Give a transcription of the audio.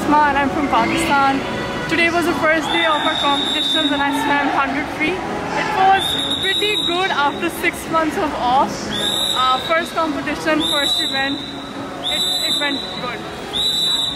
Bisma and I'm from Pakistan. Today was the first day of our competitions and I swam 100 free. It was pretty good after 6 months of off. First competition, first event, it went good.